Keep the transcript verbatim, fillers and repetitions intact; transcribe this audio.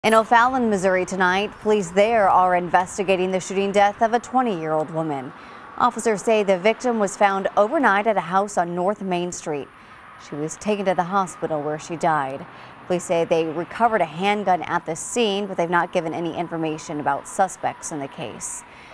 In O'Fallon, Missouri tonight, police there are investigating the shooting death of a twenty-year-old woman. Officers say the victim was found overnight at a house on North Main Street. She was taken to the hospital where she died. Police say they recovered a handgun at the scene, but they've not given any information about suspects in the case.